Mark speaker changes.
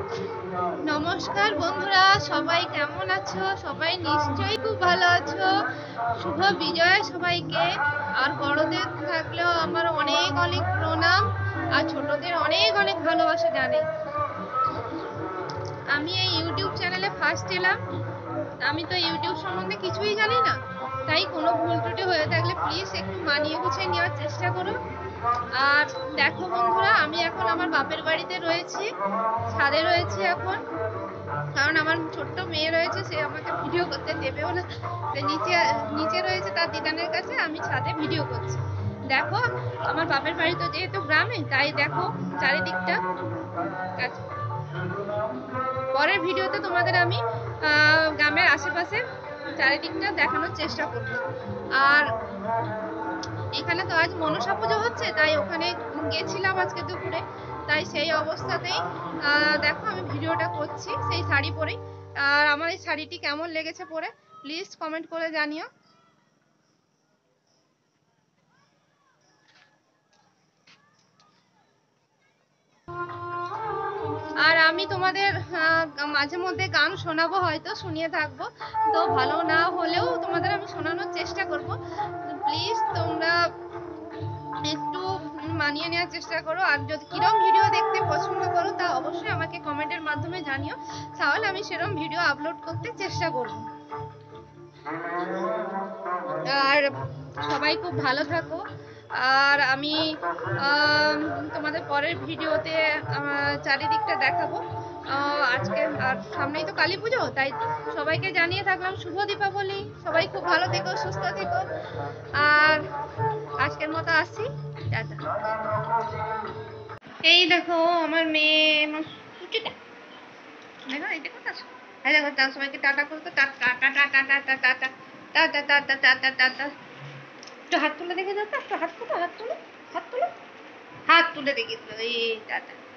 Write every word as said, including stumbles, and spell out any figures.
Speaker 1: নমস্কার বন্ধুরা, সবাই কেমন আছো? সবাই নিশ্চয়ই খুব ভালো আছো। শুভ বিজয় সবাইকে। আর বড়দের থাকলেও আমার অনেক অনেক প্রণাম, আর ছোটদের অনেক অনেক ভালোবাসা জানাই। আমি এই ইউটিউব চ্যানেলে ফার্স্ট এলাম। আমি তো ইউটিউব সম্বন্ধে কিছুই জানি না, তাই কোনো ভুল ত্রুটি হয়ে থাকলে প্লিজ একটু মানিয়ে গুছিয়ে নেওয়ার চেষ্টা করো। আর দেখো বন্ধুরা, আমি এখন আমার বাপের বাড়িতে রয়েছি, ছাদে রয়েছি এখন, কারণ আমার ছোট্ট মেয়ে রয়েছে, সে আমাকে ভিডিও করতে দেবেও না। নিচে নিচে রয়েছে তার দিদানের কাছে, আমি ছাদে ভিডিও করছি। দেখো আমার বাপের বাড়ি তো যেহেতু গ্রামে, তাই দেখো চারিদিকটা। পরের ভিডিওতে তোমাদের আমি গ্রামের আশেপাশে চারিদিকটা দেখানোর চেষ্টা করব। আর এখানে তো আজ মনসা পুজো হচ্ছে, তাই ওখানে গেছিলাম আজকে দুপুরে, তাই সেই অবস্থাতেই দেখো আমি ভিডিওটা করছি সেই শাড়ি পরেই। আর আমার এই শাড়িটি কেমন লেগেছে পরে প্লিজ কমেন্ট করে জানিও। আর আমি তোমাদের মাঝে মধ্যে গান শোনাবো, হয়তো শুনিয়ে থাকবো, তো ভালো না হলেও তোমাদের আমি শোনানোর চেষ্টা করব। প্লিজ তোমরা একটু মানিয়ে নেওয়ার চেষ্টা করো। আর যদি কিরম ভিডিও দেখতে পছন্দ করো তা অবশ্যই আমাকে কমেন্টের মাধ্যমে জানিও, তাহলে আমি সেরকম ভিডিও আপলোড করতে চেষ্টা করব। আর সবাই খুব ভালো থাকো। আর আমি তোমাদের পরের ভিডিওতে চারিদিকটা দেখাবো আজকে। আর সামনেই তো কালী পুজো, তাই সবাইকে জানিয়ে থাকলাম শুভ দীপাবলি। সবাই খুব ভালো থেকো, সুস্থ থেকো। আর আজকের মতো আসি, টাটা। এই দেখো আমার মেয়ে, দেখো এই দেখো এই দেখো, তার সবাইকে টাটা করতো, tata tata tata tata tata tata tata tata. একটু হাত তুলে দেখে যাও তো, একটু হাত তুলো, হাত তুলো, হাত তুলো, হাত তুলে দেখে দিল এই টাটা।